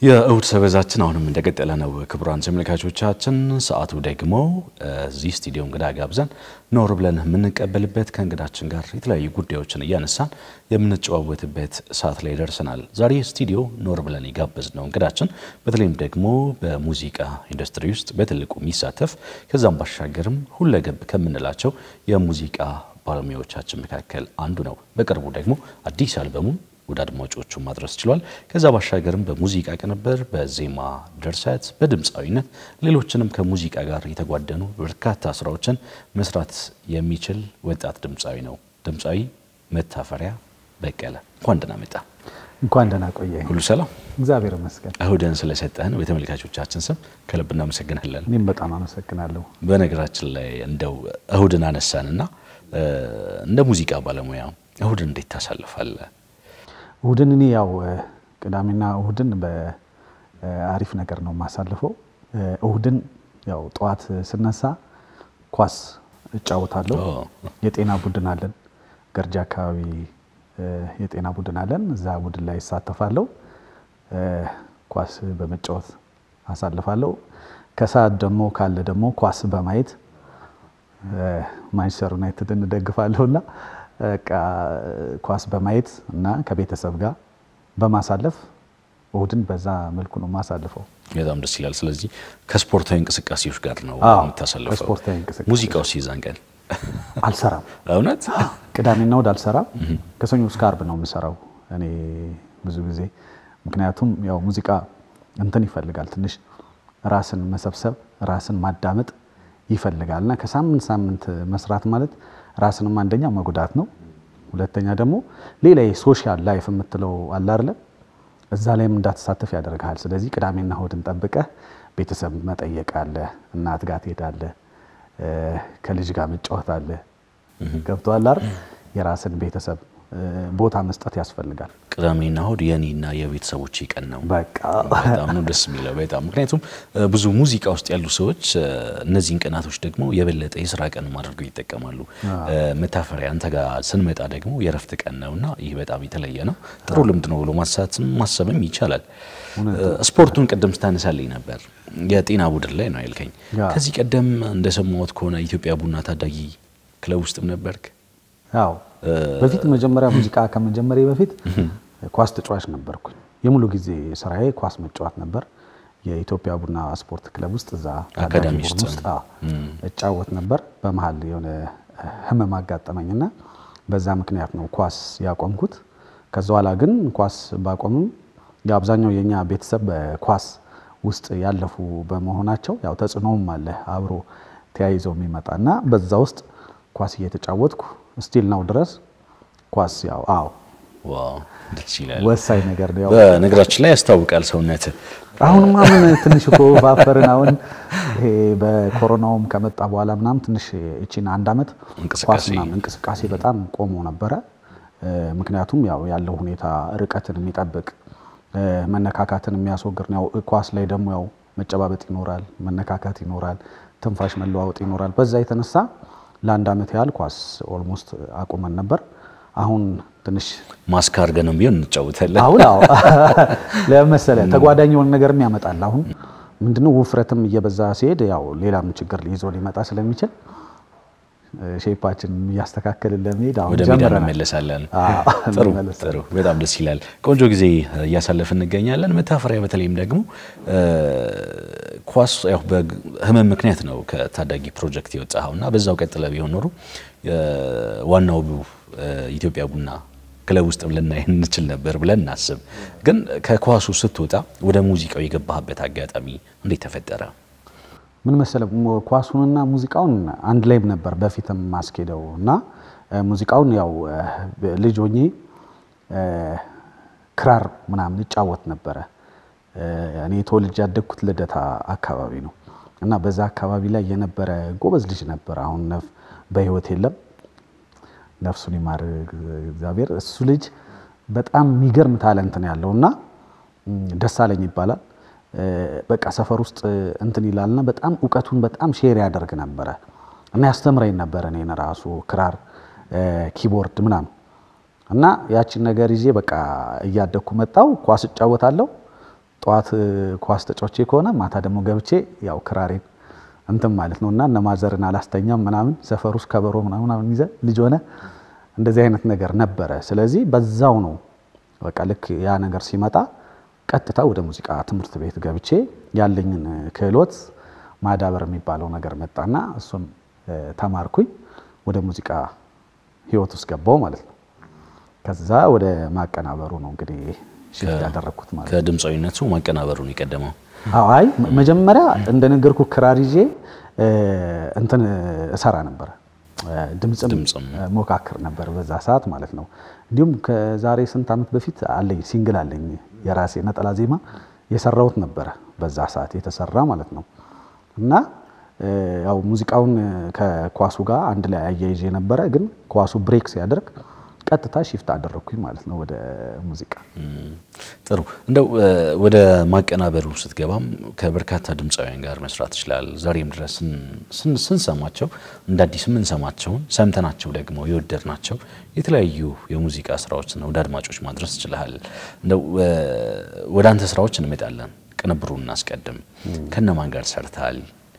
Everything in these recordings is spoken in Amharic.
የእሁድ ሰበዛችን አሁንም እንደቀጠለ ነው። ክቡራን ተመልካቾቻችን ሰዓቱ ደግሞ እዚህ ስቱዲዮ እንግዳ ጋብዘን ኖር ብለን የምንቀበልበት ከእንግዳችን ጋር የተለያዩ ጉዳዮችን እያነሳን የምንጨዋወትበት ሰዓት ላይ ደርሰናል። ዛሬ ስቱዲዮ ኖር ብለን የጋበዝነው እንግዳችን በተለይም ደግሞ በሙዚቃ ኢንዱስትሪ ውስጥ በትልቁ የሚሳተፍ ከዛም ባሻገርም ሁለገብ ከምንላቸው የሙዚቃ ባለሙያዎቻችን መካከል አንዱ ነው። በቅርቡ ደግሞ አዲስ አልበሙን ወደ አድማጮቹ ማድረስ ችሏል። ከዛ ባሻገርም በሙዚቃ ቅንብር፣ በዜማ ድርሰት፣ በድምፃዊነት ሌሎችንም ከሙዚቃ ጋር የተጓደኑ በርካታ ስራዎችን መስራት የሚችል ወጣት ድምፃዊ ነው። ድምፃዊ መታፈሪያ በቀለ እንኳን ደህና መጣ። እንኳን ደህና ቆየህ። ሁሉ ሰላም? እግዚአብሔር ይመስገን። እሁድን ስለሰጠህን በተመልካቾቻችን ስም ከልብ እናመሰግናለን። እኔም በጣም አመሰግናለሁ። በነገራችን ላይ እንደው እሁድን አነሳንና እንደ ሙዚቃ ባለሙያ እሁድን እንዴት ታሳልፋለህ? እሁድን እኔ ያው ቅዳሜና እሁድን በአሪፍ ነገር ነው ማሳልፈው። እሁድን ያው ጧት ስነሳ ኳስ እጫወታለሁ። የጤና ቡድን አለን፣ ገርጃ አካባቢ የጤና ቡድን አለን። እዛ ቡድን ላይ እሳተፋለሁ። ኳስ በመጫወት አሳልፋለሁ። ከሰዓት ደግሞ ካለ ደግሞ ኳስ በማየት ማንቸስተር ዩናይትድን ደግፋለሁና ኳስ በማየት እና ከቤተሰብ ጋር በማሳለፍ እሁድን በዛ መልኩ ነው ማሳልፈው። በጣም ደስ ይላል። ስለዚህ ከስፖርታዊ እንቅስቃሴዎች ጋር ነው የምታሳልፈው? ከስፖርታዊ እንቅስቃሴ። ሙዚቃው ሲዛን ቀን አልሰራም። እውነት ቅዳሜና እሁድ አልሰራም። ከሰኞ እስከ ዓርብ ነው የምሰራው እኔ ብዙ ጊዜ። ምክንያቱም ያው ሙዚቃ እንትን ይፈልጋል፣ ትንሽ ራስን መሰብሰብ፣ ራስን ማዳመጥ ይፈልጋልና ከሳምንት ሳምንት መስራት ማለት ራስንም አንደኛ መጉዳት ነው። ሁለተኛ ደግሞ ሌላ የሶሻል ላይፍ የምትለው አለ አይደል? እዛ ላይም እንዳትሳተፍ ያደርጋል። ስለዚህ ቅዳሜና እሁድን ጠብቀህ ቤተሰብ መጠየቅ አለ፣ እናት ጋር ትሄዳለህ፣ ከልጅ ጋር መጫወት አለ። ገብቶሃል አይደል? የራስን ቤተሰብ ቦታ መስጠት ያስፈልጋል። ቅዳሜና እሁድ የኔና የቤተሰቦቼ ቀን ነው። በቃ በጣም ነው ደስ የሚለው በጣም። ምክንያቱም ብዙ ሙዚቃ ውስጥ ያሉ ሰዎች እነዚህን ቀናቶች ደግሞ የበለጠ የሥራ ቀን አድርገው ይጠቀማሉ። መታፈሪያ አንተ ጋር ስንመጣ ደግሞ የረፍት ቀን ነውና ይህ በጣም የተለየ ነው። ጥሩ ልምድ ነው ብሎ ማሰብም ይቻላል። ስፖርቱን ቅድም ስታነሳልኝ ነበር፣ የጤና ቡድን ላይ ነው ያልከኝ። ከዚህ ቀደም እንደሰማሁት ከሆነ ኢትዮጵያ ቡና ታዳጊ ክለብ ውስጥም ነበርክ? አዎ፣ በፊት መጀመሪያ ሙዚቃ ከመጀመሪያ በፊት ኳስ ተጫዋች ነበርኩኝ። የሙሉ ጊዜ ስራዬ ኳስ መጫወት ነበር። የኢትዮጵያ ቡና ስፖርት ክለብ ውስጥ እዛ አካዳሚ ውስጥ እጫወት ነበር። በመሃል የሆነ ህመም አጋጠመኝና በዛ ምክንያት ነው ኳስ ያቆምኩት። ከዛ በኋላ ግን ኳስ ባቆምም አብዛኛው የኛ ቤተሰብ በኳስ ውስጥ ያለፉ በመሆናቸው ያው ተጽዕኖም አለ አብሮ ተያይዘው የሚመጣና በዛ ውስጥ ኳስ እየተጫወትኩ ስቲል ነው ድረስ ኳስ ያው ዋው ደስ ይላል። ወሳኝ ነገር ነው። በነገራችን ላይ ያስታውቃል ሰውነት። አሁን ትንሽ እኮ ባፈርን አሁን ይሄ በኮሮናውም ከመጣ በኋላ ምናምን ትንሽ እቺን አንድ አመት እንቅስቃሴ በጣም ቆሞ ነበረ። ምክንያቱም ያው ያለው ሁኔታ ርቀትን የሚጠብቅ መነካካትን የሚያስወግድ ነው። ኳስ ላይ ደግሞ ያው መጨባበጥ ይኖራል፣ መነካካት ይኖራል፣ ትንፋሽ መለዋወጥ ይኖራል። በዛ የተነሳ ለአንድ አመት ያህል ኳስ ኦልሞስት አቁመን ነበር። አሁን ትንሽ ማስክ አድርገን ነው ቢሆን እንጫወታለን። አሁን ለምሳሌ ተጓዳኝ የሆነ ነገርም ያመጣል። አሁን ምንድነው ውፍረትም እየበዛ ሲሄድ ያው ሌላም ችግር ሊይዞ ሊመጣ ስለሚችል ሼፓችን ያስተካከለ ለሚሄድ አሁን ወደ ሜዳ እንመለሳለን። ጥሩ በጣም ደስ ይላል። ቆንጆ ጊዜ እያሳለፍን እንገኛለን። መታፈሪያ በተለይም ደግሞ ኳስ ያው በህመም ምክንያት ነው ከታዳጊ ፕሮጀክት የወጣውና በዛው ቀጥለ ቢሆን ኖሮ ዋናው ኢትዮጵያ ቡና ክለብ ውስጥም ልናይ እንችል ነበር ብለን እናስብ። ግን ከኳሱ ስትወጣ ወደ ሙዚቃው የገባህበት አጋጣሚ እንዴት ተፈጠረ? ምን መሰለ ኳሱንና ሙዚቃውን አንድ ላይ ነበር በፊትም ማስኬደውና ሙዚቃውን ያው ልጅ ሆኜ ክራር ምናምን እጫወት ነበር። እኔ ተወልጄ ያደግኩት ልደታ አካባቢ ነው እና በዛ አካባቢ ላይ የነበረ ጎበዝ ልጅ ነበር። አሁን በህይወት የለም፣ ነፍሱን ይማር እግዚአብሔር። እሱ ልጅ በጣም የሚገርም ታለንት ነው ያለውና ደሳለኝ ይባላል። በቃ ሰፈር ውስጥ እንትን ይላልና በጣም ዕውቀቱን በጣም ሼር ያደርግ ነበር እና ያስተምረኝ ነበር እኔን ራሱ ክራር፣ ኪቦርድ ምናምን እና ያቺን ነገር ይዤ በቃ እያደኩ መጣው። ኳስ እጫወታለሁ፣ ጧት ኳስ ተጫውቼ ከሆነ ማታ ደግሞ ገብቼ ያው ክራሬን እንትን ማለት ነውና እነማዘርን አላስተኛም ምናምን ሰፈር ውስጥ ከበሮ ምናምን ይዘ ልጅ ሆነ እንደዚህ አይነት ነገር ነበረ ስለዚህ በዛው ነው በቃ ልክ ያ ነገር ሲመጣ ቀጥታ ወደ ሙዚቃ ትምህርት ቤት ገብቼ ያለኝን ክህሎት ማዳበር የሚባለው ነገር መጣና እሱን ተማርኩኝ ወደ ሙዚቃ ህይወት ውስጥ ገባው ማለት ነው ከዛ ወደ ማቀናበሩ ነው እንግዲህ ሽፍት ያደረኩት ማለት ነው ከድምፃዊነቱ ማቀናበሩን ይቀደመው አይ መጀመሪያ እንደነገርኩ ክራሪጄ እንትን እሰራ ነበር ድምጽም ሞካክር ነበር በዛ ሰዓት ማለት ነው እንዲሁም ከዛሬ ስንት አመት በፊት አለኝ ሲንግል አለኝ የራሴ ነጠላ ዜማ የሰራውት ነበር በዛ ሰዓት የተሰራ ማለት ነው እና ያው ሙዚቃውን ከኳሱ ጋር አንድ ላይ አያይዤ ነበር ግን ኳሱ ብሬክ ሲያደርግ ቀጥታ ሽፍት አደረኩኝ ማለት ነው ወደ ሙዚቃ ጥሩ እንደው ወደ ማቀናበሩ ስትገባም ከበርካታ ድምፃዊያን ጋር መስራት ይችላል ዛሬም ድረስ ስንሰማቸው እንደ አዲስ ምን ሰማቸው ሰምተናቸው ደግሞ የወደድናቸው የተለያዩ የሙዚቃ ስራዎች ነው ወደ አድማጮች ማድረስ ይችላል እንደው ወደ አንተ ስራዎች እንመጣለን ቅንብሩን እናስቀድም ከነማን ጋር ሰርታል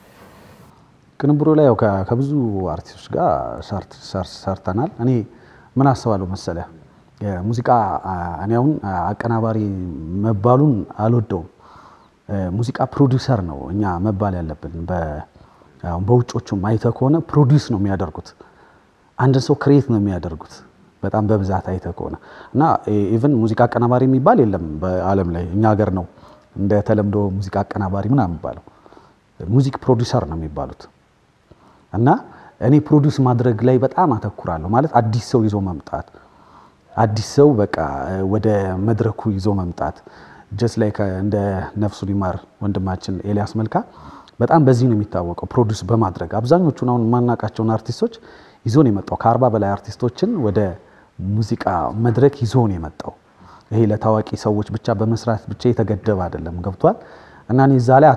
ቅንብሩ ላይ ያው ከብዙ አርቲስቶች ጋር ሰርተናል እኔ ምን አስባለሁ መሰለ ሙዚቃ እኔ አሁን አቀናባሪ መባሉን አልወደውም ሙዚቃ ፕሮዲዩሰር ነው እኛ መባል ያለብን በውጮቹ ማይተ ከሆነ ፕሮዲዩስ ነው የሚያደርጉት አንድ ሰው ክሬት ነው የሚያደርጉት በጣም በብዛት አይተ ከሆነ እና ኢቭን ሙዚቃ አቀናባሪ የሚባል የለም በአለም ላይ እኛ ሀገር ነው እንደ ተለምዶ ሙዚቃ አቀናባሪ ምናምን የሚባለው ሙዚክ ፕሮዲዩሰር ነው የሚባሉት እና እኔ ፕሮዲዩስ ማድረግ ላይ በጣም አተኩራለሁ ማለት አዲስ ሰው ይዞ መምጣት አዲስ ሰው በቃ ወደ መድረኩ ይዞ መምጣት just like እንደ ነፍሱ ሊማር ወንድማችን ኤልያስ መልካ በጣም በዚህ ነው የሚታወቀው ፕሮዲዩስ በማድረግ አብዛኞቹን አሁን ማናቃቸውን አርቲስቶች ይዞ ነው የመጣው ከ40 በላይ አርቲስቶችን ወደ ሙዚቃ መድረክ ይዞ ነው የመጣው ይሄ ለታዋቂ ሰዎች ብቻ በመስራት ብቻ የተገደበ አይደለም ገብቷል እና እኔ እዛ ላይ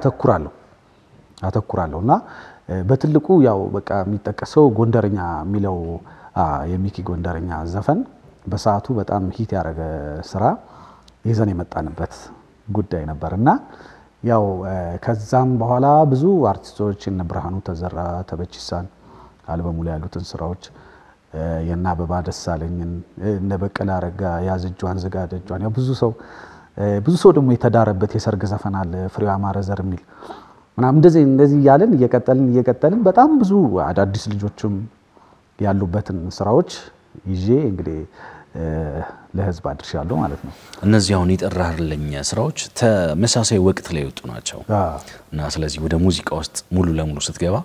አተኩራለሁና በትልቁ ያው በቃ የሚጠቀሰው ጎንደርኛ የሚለው የሚኪ ጎንደርኛ ዘፈን በሰዓቱ በጣም ሂት ያረገ ስራ ይዘን የመጣንበት ጉዳይ ነበርና ያው ከዛም በኋላ ብዙ አርቲስቶች እነ ብርሃኑ ተዘራ ተበቺሳን አልበሙ ላይ ያሉትን ስራዎች የና አበባ ደሳለኝን እነ በቀለ አረጋ ያዝጇን ዝጋደጇን ያው ብዙ ሰው ደግሞ የተዳረበት የሰርግ ዘፈን አለ ፍሬው አማረ ዘር የሚል ምናምን እንደዚህ ያለን እየቀጠልን በጣም ብዙ አዳዲስ ልጆችም ያሉበትን ስራዎች ይዤ እንግዲህ ለህዝብ አድርሻለሁ ማለት ነው እነዚህ አሁን ይጠራርልኝ ስራዎች ተመሳሳይ ወቅት ላይ ወጡ ናቸው እና ስለዚህ ወደ ሙዚቃ ውስጥ ሙሉ ለሙሉ ስትገባ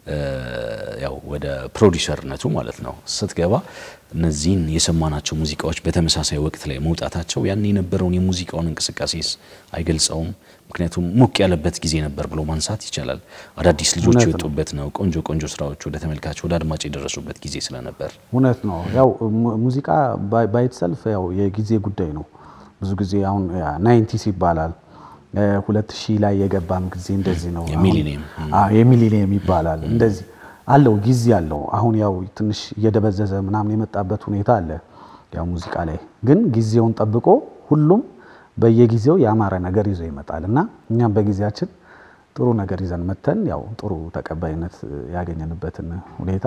ያው ወደ ፕሮዲዩሰርነቱ ማለት ነው ስትገባ እነዚህን የሰማናቸው ሙዚቃዎች በተመሳሳይ ወቅት ላይ መውጣታቸው ያን የነበረውን የሙዚቃውን እንቅስቃሴስ አይገልጸውም ምክንያቱም ሙቅ ያለበት ጊዜ ነበር ብሎ ማንሳት ይችላል አዳዲስ ልጆች የወጡበት ነው ቆንጆ ስራዎች ወደ ተመልካች ወደ አድማጭ የደረሱበት ጊዜ ስለነበር እውነት ነው ያው ሙዚቃ ባይ ኢትሰልፍ ያው የጊዜ ጉዳይ ነው ብዙ ጊዜ አሁን 90 ይባላል 2000 ላይ የገባም ጊዜ እንደዚህ ነው የሚሊኒየም ይባላል እንደዚህ አለው ጊዜ አለው አሁን ያው ትንሽ እየደበዘዘ ምናምን የመጣበት ሁኔታ አለ ያው ሙዚቃ ላይ ግን ጊዜውን ጠብቆ ሁሉም በየጊዜው ያማረ ነገር ይዞ ይመጣልና እኛም በጊዜያችን ጥሩ ነገር ይዘን መተን ያው ጥሩ ተቀባይነት ያገኘንበትን ሁኔታ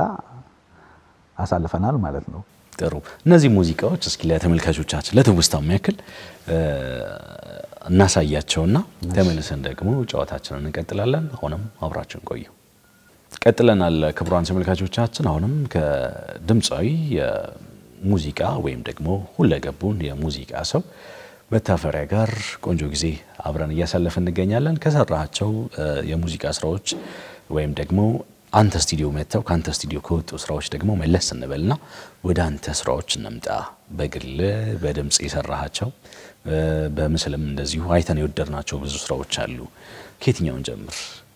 አሳልፈናል ማለት ነው ጥሩ እነዚህ ሙዚቃዎች እስኪ ለተመልካቾቻችን ለትውስታው የሚያክል እናሳያቸውና ተመልሰን ደግሞ ጨዋታችንን እንቀጥላለን አሁንም አብራችን ቆዩ ቀጥለናል ክቡራን ተመልካቾቻችን አሁንም ከድምፃዊ የሙዚቃ ወይም ደግሞ ሁለገቡን የሙዚቃ ሰው መታፈሪያ ጋር ቆንጆ ጊዜ አብረን እያሳለፈን እንገኛለን ከሰራቸው የሙዚቃ ስራዎች ወይም ደግሞ አንተ ስቱዲዮ መተው ካንተ ስቱዲዮ ከወጡ ስራዎች ደግሞ መለስ እንበልና ወደ አንተ ስራዎች እንምጣ በግል በድምጽ የሰራሃቸው በምስልም እንደዚሁ አይተን የወደድናቸው ብዙ ስራዎች አሉ ከየትኛውን ጀምር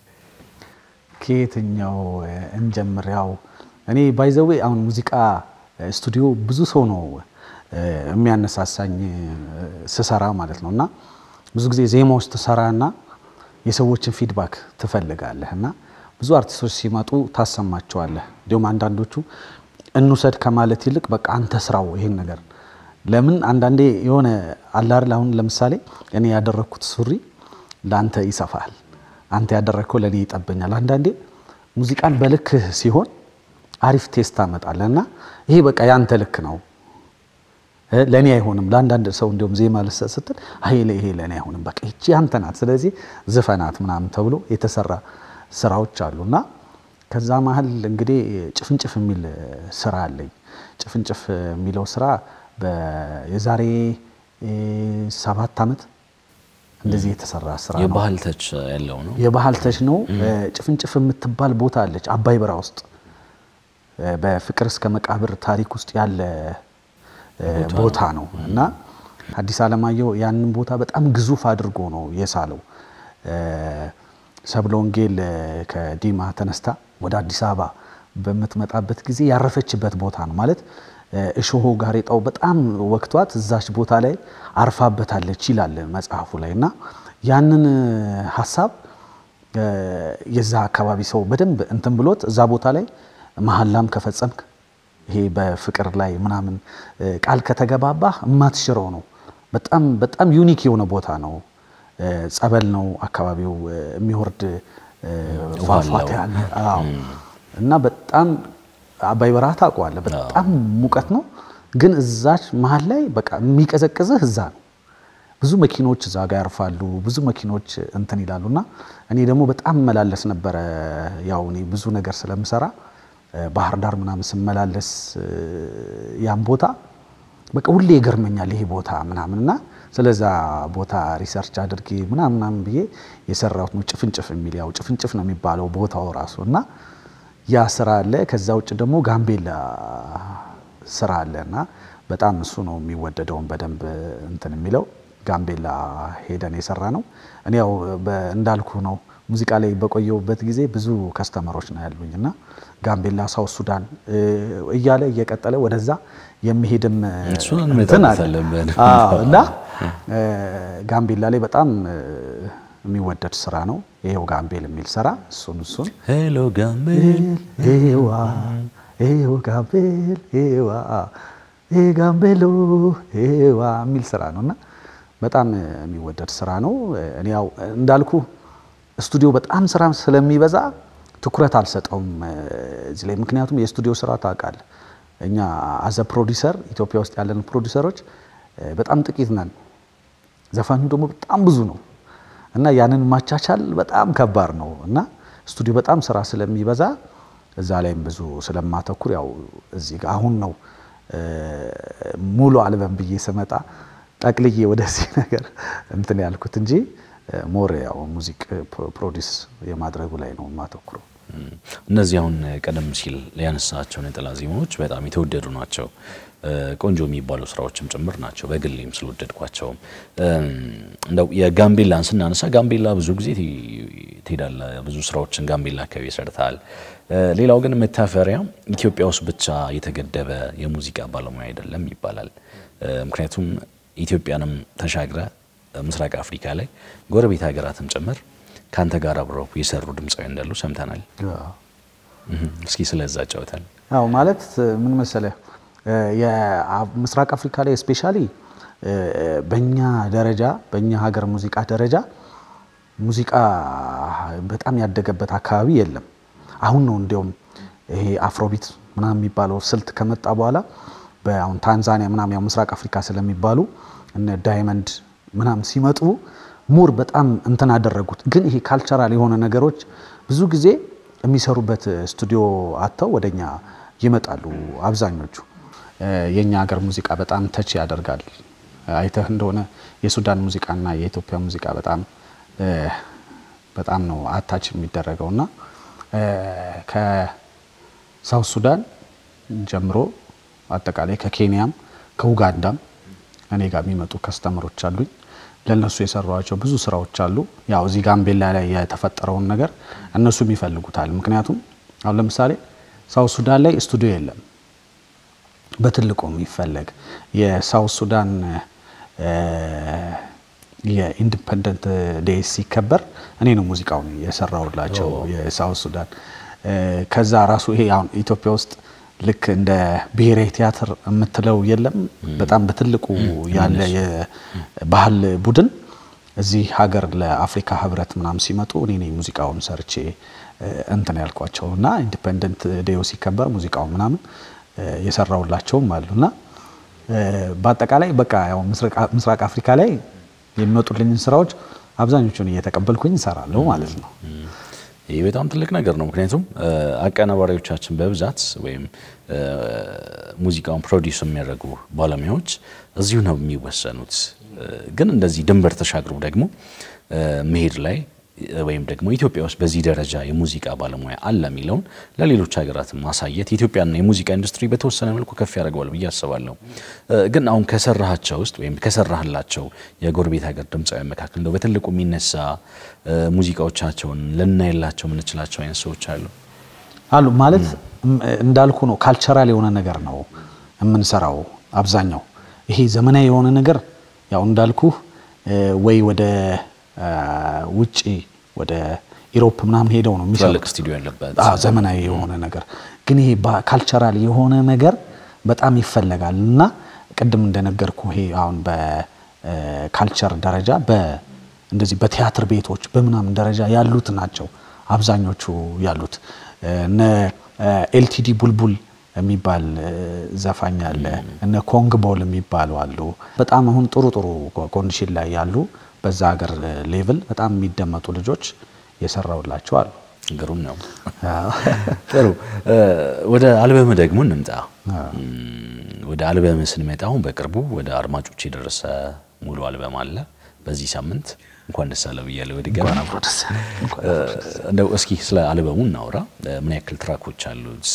ከየትኛው እንጀምር ያው እኔ ባይ ዘ ዌይ አሁን ሙዚቃ ስቱዲዮ ብዙ ሰው ነው የሚያነሳሳኝ ስሰራ ማለት ነውና ብዙ ጊዜ ዜማዎች ተሰራና የሰዎችን ፊድባክ ትፈልጋለህና ብዙ አርቲስቶች ሲመጡ ታሰማቸዋለህ ደም አንዳንዶቹ እንውሰድ ከማለት ይልቅ በቃ አንተ ስራው ይሄን ነገር ለምን አንዳንዴ የሆነ አላር አሁን ለምሳሌ እኔ ያደረኩት ሱሪ ላንተ ይሰፋል አንተ ያደረከው ለኔ ይጠበኛል አንዳንዴ ሙዚቃን በልክ ሲሆን አሪፍ ቴስት አመጣለና ይሄ በቃ ያንተ ልክ ነው ለኔ አይሆንም ለአንዳንድ ሰው እንደውም ዜማ ለሰሰተል ይሄ ለኔ አይሆንም በቃ እቺ አንተ ናት ስለዚህ ዝፈናት ምናምን ተብሎ የተሰራ ስራዎች አሉና ከዛ መሃል እንግዲህ ጭፍንጭፍ የሚል ስራ አለኝ ጭፍንጭፍ የሚለው ስራ በየዛሬ 7 አመት እንደዚህ የተሰራ ስራ ነው የባህል ተች ያለው ነው የባህል ተች ነው ጭፍንጭፍ የምትባል ቦታ አለች አባይ በራ ውስጥ በፍቅር እስከ መቃብር ታሪክ ውስጥ ያለ ቦታ ነው እና አዲስ አለማየሁ ያንን ቦታ በጣም ግዙፍ አድርጎ ነው የሳለው ሰብለ ወንጌል ከዲማ ተነስታ ወደ አዲስ አበባ በመትመጣበት ጊዜ ያረፈችበት ቦታ ነው ማለት እሾሆ ጋሬጣው በጣም ወቅቷት እዛች ቦታ ላይ አርፋበታለች ይላል መጽሐፉ ላይና ያንን ሐሳብ የዛ አካባቢ ሰው በደንብ እንትን ብሎት እዛ ቦታ ላይ መሐላም ከፈጸምክ ይሄ በፍቅር ላይ ምናምን ቃል ከተገባባ ማትሽረው ነው በጣም ዩኒክ የሆነ ቦታ ነው ጸበል ነው አካባቢው የሚወርድ ፏፏቴ አለ እና በጣም አባይ በራ ታቋለ በጣም ሙቀት ነው ግን እዛች መሃል ላይ በቃ የሚቀዘቅዝህ እዛ ነው ብዙ መኪኖች እዛ ጋር ያርፋሉ ብዙ መኪኖች እንትን ይላሉና እኔ ደግሞ በጣም መላለስ ነበር ያው እኔ ብዙ ነገር ስለምሰራ ባህር ዳር ምናምን ስመላለስ ያን ቦታ በቃ ሁሌ ይገርመኛል ይሄ ቦታ ምናምንና ስለዛ ቦታ ሪሰርች አድርጌ ምናምን ብዬ የሰራሁት ነው ጭፍንጭፍ የሚል ያው ጭፍንጭፍ ነው የሚባለው ቦታው ራሱና ያ ስራ አለ ከዛ ውጭ ደግሞ ጋምቤላ ስራ አለና በጣም እሱ ነው የሚወደደው በደንብ እንትን የሚለው ጋምቤላ ሄደን የሰራ ነው እኔ ያው እንዳልኩ ነው ሙዚቃ ላይ በቆየውበት ጊዜ ብዙ ከስተመሮች ነው ያሉኝና ጋምቤላ ሳውዝ ሱዳን እያለ እየቀጠለ ወደዛ የሚሄድም እሱን መጣጣለበት እና ጋምቤላ ላይ በጣም የሚወደድ ስራ ነው ይሄው ጋምቤል የሚል ስራ እሱን ሄሎ ጋምቤል ኤዋ ጋምቤል ኤዋ ጋምቤሎ ኤዋ የሚል ስራ ነውና በጣም የሚወደድ ስራ ነው እኔ ያው እንዳልኩ ስቱዲዮ በጣም ስራ ስለሚበዛ ትኩረት አልሰጠውም እዚህ ላይ ምክንያቱም የስቱዲዮ ስራ ታውቃለህ እኛ አዘ ፕሮዲዩሰር ኢትዮጵያ ውስጥ ያለን ፕሮዲዩሰሮች በጣም ጥቂት ነን ዘፋኙ ደግሞ በጣም ብዙ ነው እና ያንን ማቻቻል በጣም ከባድ ነው እና ስቱዲዮ በጣም ስራ ስለሚበዛ እዛ ላይም ብዙ ስለማተኩር ያው እዚህ ጋር አሁን ነው ሙሉ አልበም ብዬ ስመጣ ጠቅልዬ ወደዚህ ነገር እንትን ያልኩት እንጂ ሞር ያው ሙዚክ ፕሮዲዩስ የማድረጉ ላይ ነው ማተኩሩ እነዚህ አሁን ቀደም ሲል ያነሳቸው ነጠላ ዜማዎች በጣም የተወደዱ ናቸው ቆንጆ የሚባሉ ስራዎችም ጭምር ናቸው በግሌም ስለወደድኳቸው እንደው የጋምቤላን ስናነሳ ጋምቤላ ብዙ ጊዜ ትሄዳለ ብዙ ስራዎችን ጋምቤላ አካባቢ ሰርታል ሌላው ግን መታፈሪያ ኢትዮጵያ ውስጥ ብቻ የተገደበ የሙዚቃ ባለሙያ አይደለም ይባላል ምክንያቱም ኢትዮጵያንም ተሻግረ ምስራቅ አፍሪካ ላይ ጎረቤት ሀገራትም ጭምር ካንተ ጋር አብረው የሰሩ ድምፃዊ እንዳሉ ሰምተናል እስኪ ስለዛ ጫውታል አው ማለት ምን መሰለ የምስራቅ አፍሪካ ላይ ስፔሻሊ በእኛ ደረጃ በእኛ ሀገር ሙዚቃ ደረጃ ሙዚቃ በጣም ያደገበት አካባቢ የለም አሁን ነው እንደውም ይሄ አፍሮቢት ምናምን የሚባለው ስልት ከመጣ በኋላ በአሁን ታንዛኒያ ምናምን ያው ምስራቅ አፍሪካ ስለሚባሉ እነ ዳይመንድ ምናምን ሲመጡ ሙር በጣም እንትን አደረጉት ግን ይሄ ካልቸራል የሆነ ነገሮች ብዙ ጊዜ የሚሰሩበት ስቱዲዮ አጥተው ወደኛ ይመጣሉ አብዛኞቹ የኛ ሀገር ሙዚቃ በጣም ተች ያደርጋል አይተህ እንደሆነ የሱዳን ሙዚቃና የኢትዮጵያ ሙዚቃ በጣም ነው አታች የሚደረገውና ከሳውዝ ሱዳን ጀምሮ አጠቃላይ ከኬንያም ከኡጋንዳም እኔ ጋር የሚመጡ ከስተመሮች አሉኝ ለነሱ የሰራዋቸው ብዙ ስራዎች አሉ ያው እዚህ ጋምቤላ ላይ የተፈጠረው ነገር እነሱም ይፈልጉታል ምክንያቱም አሁን ለምሳሌ ሳውዝ ሱዳን ላይ ስቱዲዮ የለም በትልቁም ይፈልግ የሳውዝ ሱዳን የኢንዲፔንደንት ዴይ ሲከበር እኔ ነው ሙዚቃውን የሰራውላቸው የሳውዝ ሱዳን ከዛ ራሱ ይሄ አሁን ኢትዮጵያ ውስጥ ልክ እንደ ብሔራዊ ቲያትር የምትለው የለም በጣም በትልቁ ያለ የባህል ቡድን እዚህ ሀገር ለአፍሪካ ህብረት ምናም ሲመጡ እኔ ነኝ ሙዚቃውን ሰርቼ እንትን ያልኳቸውና ኢንዲፔንደንት ዴይ ሲከበር ሙዚቃው ምናምን የሰራውላቸውም አሉና በአጠቃላይ በቃ ያው ምስራቅ አፍሪካ ላይ የሚመጡልኝ ስራዎች አብዛኞቹን እየተቀበልኩኝ እሰራለሁ ማለት ነው። ይሄ በጣም ትልቅ ነገር ነው ምክንያቱም አቀናባሪዎቻችን በብዛት ወይም ሙዚቃውን ፕሮዲዩስ የሚያደርጉ ባለሙያዎች እዚሁ ነው የሚወሰኑት ግን እንደዚህ ድንበር ተሻግረው ደግሞ መሄድ ላይ ወይም ደግሞ ኢትዮጵያ ውስጥ በዚህ ደረጃ የሙዚቃ ባለሙያ አለ የሚለውን ለሌሎች ሀገራት ማሳየት ኢትዮጵያና የሙዚቃ ኢንዱስትሪ በተወሰነ መልኩ ከፍ ያደርጋል ብዬ አስባለሁ። ግን አሁን ከሰራሃቸው ውስጥ ወይም ከሰራህላቸው የጎረቤት ሀገር ድምፃዊያን መካከል ነው በትልቁ የሚነሳ ሙዚቃዎቻቸውን ለናይላቸው ምን እንችላቸው አይነት ሰዎች አሉ ማለት እንዳልኩ ነው ካልቸራል የሆነ ነገር ነው የምንሰራው አብዛኛው ይሄ ዘመናዊ የሆነ ነገር ያው እንዳልኩ ወይ ወደ ውጪ ወደ ኢሮፕ ምናምን ሄደው ነው የሚሰሩት ስቱዲዮ ያለበት ዘመናዊ የሆነ ነገር ግን ይሄ ካልቸራል የሆነ ነገር በጣም ይፈልጋልና ቀደም እንደነገርኩ ይሄ አሁን በካልቸር ደረጃ እንደዚህ በቲያትር ቤቶች በመናም ደረጃ ያሉት ናቸው አብዛኞቹ ያሉት እነ ኤልቲዲ ቡልቡል የሚባል ዘፋኝ አለ እነ ኮንግ ቦል የሚባሉ አሉ በጣም አሁን ጥሩ ኮንዲሽን ላይ ያሉ በዛ ሀገር ሌቭል በጣም የሚደመጡ ልጆች የሰራውላቸው አሉ ግሩም ነው ጥሩ ወደ አልበም ደግሞ እንምጣ ወደ አልበም ስንመጣው በቅርቡ ወደ አድማጮች የደረሰ ሙሉ አልበም አለ በዚህ ሳምንት እንኳን ደስ አለ ብያለሁ ወዲጋና እንደው እስኪ ስለ አልበሙ እናውራ ምን ያክል ትራኮች አሉት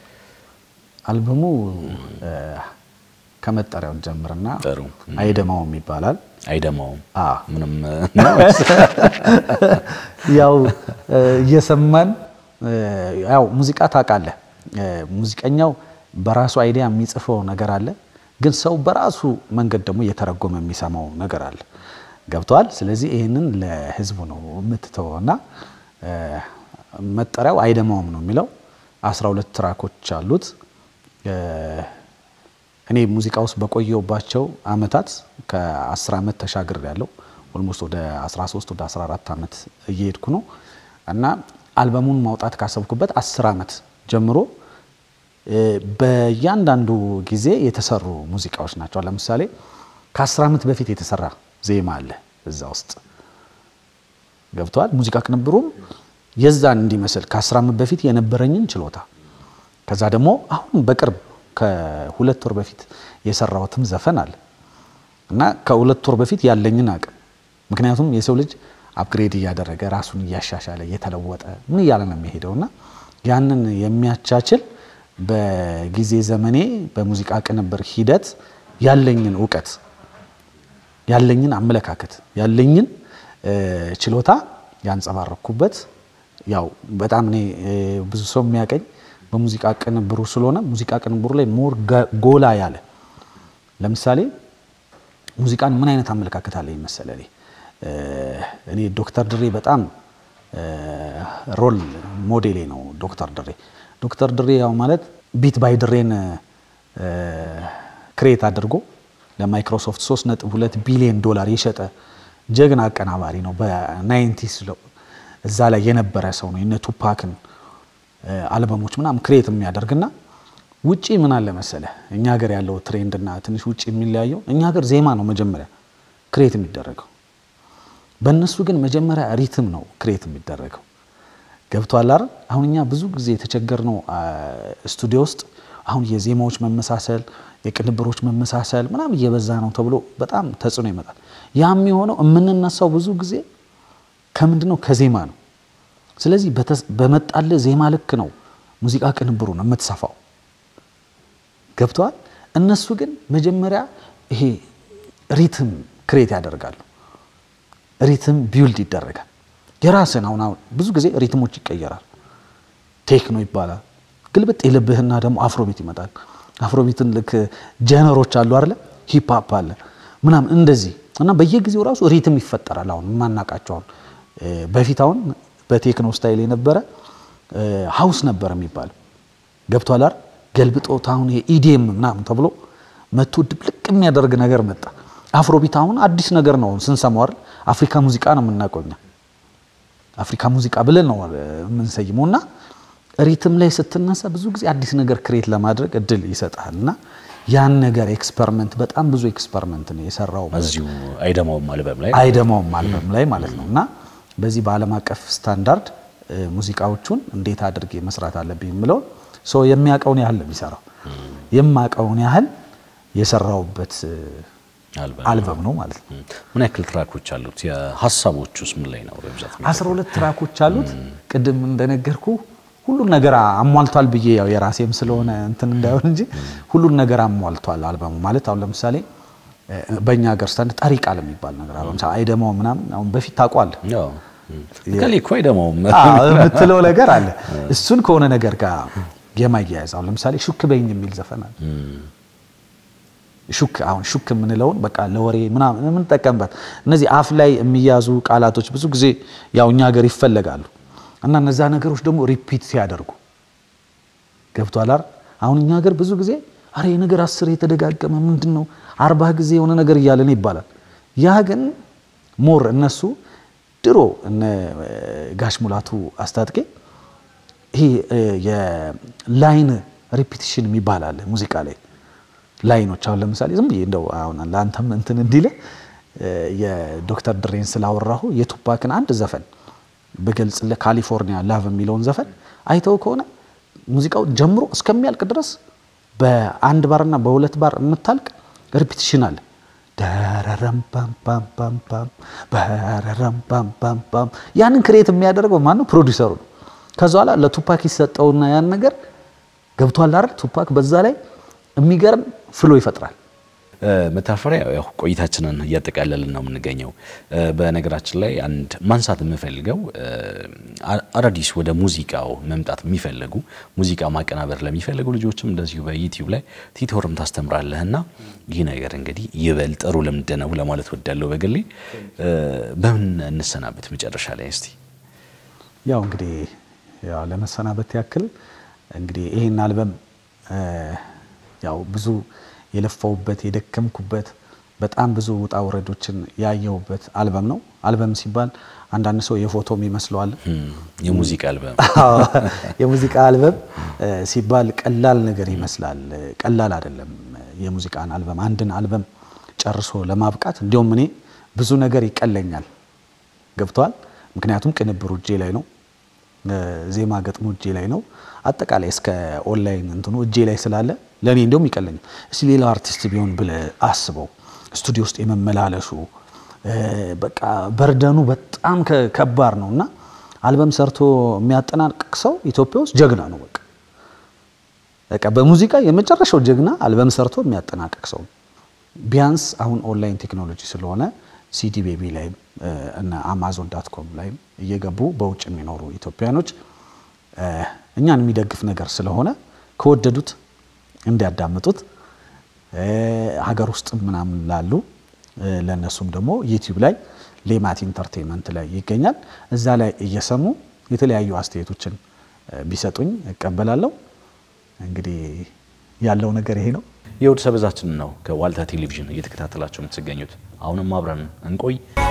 አልበሙ ከመጣሪያው ጀምርና አይደማው ይባላል አይደማው ምንም ያው እየሰማን ያው ሙዚቃ ታቃለ ሙዚቀኛው በራሱ አይዲያ የሚጽፈው ነገር አለ ግን ሰው በራሱ መንገድ ደግሞ እየተረጎመ የሚሰማው ነገር አለ ገብቷል ስለዚህ ይሄንን ለህዝቡ ነው የምትተውና መጣሪያው አይደማው ነው የሚለው 12 ትራኮች አሉት እኔ ሙዚቃ ውስጥ በቆየውባቸው አመታት ከ10 አመት ተሻግር ያለው ኦልሞስት ወደ 13 ወደ 14 አመት እየሄድኩ ነው እና አልበሙን ማውጣት ካሰብኩበት 10 አመት ጀምሮ በእያንዳንዱ ጊዜ የተሰሩ ሙዚቃዎች ናቸው ለምሳሌ ከ10 አመት በፊት የተሰራ ዜማ አለ እዛ ውስጥ ገብቷል ሙዚቃ ቅንብሩም የዛን እንዲመስል ከ10 አመት በፊት የነበረኝን ችሎታ ከዛ ደግሞ አሁን በቅርብ ከሁለት ወር በፊት የሰራውትም ዘፈን አለ እና ከሁለት ወር በፊት ያለኝን አቅም ምክንያቱም የሰው ልጅ አፕግሬድ ያደረገ ራሱን ያሻሻለ የተለወጠ ምን ያለ ነው የሚሄደውና ያንን የሚያቻችል በጊዜ ዘመኔ በሙዚቃ ቅንብር ሂደት ያለኝን ዕውቀት ያለኝን አመለካከት ያለኝን ችሎታ ያንጸባረኩበት ያው በጣም እኔ ብዙ ሰው የሚያቀኝ በሙዚቃ ቅንብሩ ስለሆነ ሙዚቃ ቅንብሩ ላይ ሞር ጎላ ያለ ለምሳሌ ሙዚቃን ምን አይነት አመለካከት አለ ይመስላል እኔ ዶክተር ድሬ በጣም ሮል ሞዴሌ ነው ዶክተር ድሬ ያው ማለት ቢት ባይ ድሬን ክሬት አድርጎ ለማይክሮሶፍት 3.2 ቢሊዮን ዶላር የሸጠ ጀግና አቀናባሪ ነው በ90s እዛ ላይ የነበረ ሰው ነው እነ ቱፓክን አልበሞች ምናም ክሬት የሚያደርግና ውጪ ምን አለ መሰለ እኛ ሀገር ያለው ትሬንድና ትንሽ ውጪ የሚለያየው እኛ ሀገር ዜማ ነው መጀመሪያ ክሬት የሚደረገው በእነሱ ግን መጀመሪያ ሪትም ነው ክሬት የሚደረገው ገብቷል አይደል አሁን እኛ ብዙ ጊዜ የተቸገርነው ስቱዲዮ ውስጥ አሁን የዜማዎች መመሳሰል የቅንብሮች መመሳሰል ምናም እየበዛ ነው ተብሎ በጣም ተጽዕኖ ይመጣል ያም የሆነው እምንነሳው ብዙ ጊዜ ከምንድነው ከዜማ ነው ስለዚህ በመጣለ ዜማ ልክ ነው ሙዚቃ ቅንብሩ ነው የምትሰፋው ገብቷል እነሱ ግን መጀመሪያ ይሄ ሪትም ክሬት ያደርጋሉ ሪትም ቢልድ ይደረጋል የራስን አሁን ብዙ ጊዜ ሪትሞች ይቀየራል ቴክኖ ይባላል ግልብጥ ይልብህና ደግሞ አፍሮቢት ይመጣል አፍሮቢትን ልክ ጀነሮች አሉ አይደል ሂፕ ሆፕ አለ ምናም እንደዚህ እና በየጊዜው ራሱ ሪትም ይፈጠራል አሁን ማናቃቸው በፊታውን በቴክኖ ስታይል የነበረ ሃውስ ነበር የሚባል ገብቷል አይደል ገልብጦት አሁን የኢዲኤም ምናምን ተብሎ መጥቶ ድብልቅ የሚያደርግ ነገር መጣ አፍሮቢት አሁን አዲስ ነገር ነው ስንሰማው አይደል አፍሪካ ሙዚቃ ነው የምናቆኛ አፍሪካ ሙዚቃ ብለን ነው የምንሰይመውና ሪትም ላይ ስትነሳ ብዙ ጊዜ አዲስ ነገር ክሬት ለማድረግ እድል ይሰጣልና ያን ነገር ኤክስፐሪመንት በጣም ብዙ ኤክስፐሪመንት ነው የሰራው እዚሁ አይደማውም አልበም ላይ ማለት ነውና በዚህ በዓለም አቀፍ ስታንዳርድ ሙዚቃዎቹን እንዴት አድርጌ መስራት አለብኝ የሚለው ሶ የሚያቀውን ያህል ለሚሰራው የማቀውን ያህል የሰራውበት አልበም ነው ማለት ነው ምን ያክል ትራኮች አሉት የሐሳቦቹስ ምን ላይ ነው በብዛት 12 ትራኮች አሉት ቅድም እንደነገርኩ ሁሉ ነገር አሟልቷል ብዬ ያው የራሴም ስለሆነ እንትን እንዳይሆን እንጂ ሁሉ ነገር አሟልቷል አልበሙ ማለት አሁን ለምሳሌ በእኛ ሀገር ስታንድ ጠሪቃ ለሚባል ነገር አሁን አይደማው ምናምን አሁን በፊት ታቋል ያው ከሊኮ አይደማው ምትለው ነገር አለ እሱን ከሆነ ነገር ጋር የማያያዝ አሁን ለምሳሌ ሹክ በይኝ የሚል ዘፈን አለ ሹክ ምንለውን በቃ ለወሬ ምናምን ምን ተጠቀምበት እነዚህ አፍ ላይ የሚያዙ ቃላቶች ብዙ ጊዜ ያው እኛ ሀገር ይፈልጋሉ እና እነዛ ነገሮች ደግሞ ሪፒት ሲያደርጉ ገብቷል አይደል አሁን እኛ ሀገር ብዙ ጊዜ አሬ ነገር 10 የተደጋገመ ምንድነው 40 ጊዜ የሆነ ነገር ይያለን ይባላል ያ ግን ሞር እነሱ ድሮ እነ ጋሽ ሙላቱ አስታጥቄ ይሄ የላይን ሪፒቲሽን የሚባል ሙዚቃ ላይ ላይኖች አሁን ለምሳሌ ዝም ብዬ እንደው አሁን ለአንተም እንትን እንዲለ የዶክተር ድሬን ስላወራሁ የቱፓክን አንድ ዘፈን በገልጽ ለካሊፎርኒያ ላቭ የሚለውን ዘፈን አይተው ከሆነ ሙዚቃው ጀምሮ እስከሚያልቅ ድረስ በአንድ ባርና በሁለት ባር የምታልቅ ሪፒቲሽን አለ ዳራራም ፓም ፓም ፓም ፓም ባራራም ፓም ፓም ፓም ያንን ክሬት የሚያደርገው ማን ነው ፕሮዲዩሰሩ ነው ከዛ በኋላ ለቱፓክ ይሰጠውና ያን ነገር ገብቷል አይደል ቱፓክ በዛ ላይ የሚገርም ፍሎ ይፈጥራል መታፈሪያ ያው ቆይታችንን ያጠቃለልን ነው የምንገኘው በነገራችን ላይ አንድ ማንሳት የምፈልገው አዳዲስ ወደ ሙዚቃው መምጣት የሚፈልጉ ሙዚቃ ማቀናበር ለሚፈልጉ ልጆችም እንደዚሁ በዩቲዩብ ላይ ቲቶርም ታስተምራለህና ይሄ ነገር እንግዲህ ይበል ጥሩ ልምድ ነው ለማለት ወዳለው በግሌ በምን እንሰናበት መጨረሻ ላይ እስቲ ያው እንግዲህ ያው ለመሰናበት ያክል እንግዲህ ይሄን አልበም ያው ብዙ የለፈውበት የደከምኩበት በጣም ብዙ ውጣ ወረዶችን ያየውበት አልበም ነው አልበም ሲባል አንዳንድ ሰው የፎቶም ይመስለዋል የሙዚቃ አልበም ሲባል ቀላል ነገር ይመስላል ቀላል አይደለም የሙዚቃን አልበም አንድን አልበም ጨርሶ ለማብቃት እንደውም እኔ ብዙ ነገር ይቀለኛል ገብቷል ምክንያቱም ቅንብሩ እጄ ላይ ነው ዜማ ገጥሞ እጄ ላይ ነው አጠቃላይ እስከ ኦንላይን እንትኑ እጄ ላይ ስላለ ለኔ እንደውም ይቀለኛል እስቲ ሌላ አርቲስት ቢሆን ብለ አስበው ስቱዲዮ ውስጥ የመመላለሱ በቃ በርደኑ በጣም ከባድ ነውና አልበም ሰርቶ የሚያጠናቅቅ ሰው ኢትዮጵያ ውስጥ ጀግና ነው በቃ በሙዚቃ የመጨረሻው ጀግና አልበም ሰርቶ የሚያጠናቅቅ ሰው ቢያንስ አሁን ኦንላይን ቴክኖሎጂ ስለሆነ ሲዲ ቤቢ ላይ እና amazon.com ላይ እየገቡ በውጭ የሚኖሩ ኢትዮጵያኖች እኛን የሚደግፍ ነገር ስለሆነ ከወደዱት እንዲያዳምጡት ሀገር ውስጥ ምናምን ላሉ ለነሱም ደግሞ ዩቲዩብ ላይ ሌማት ኢንተርቴይንመንት ላይ ይገኛል እዛ ላይ እየሰሙ የተለያዩ አስተያየቶችን ቢሰጡኝ እቀበላለሁ እንግዲህ ያለው ነገር ይሄ ነው የውድ ሰበዛችን ነው ከዋልታ ቴሌቪዥን እየተከታተላችሁ የምትገኙት አሁንም አብረን እንቆይ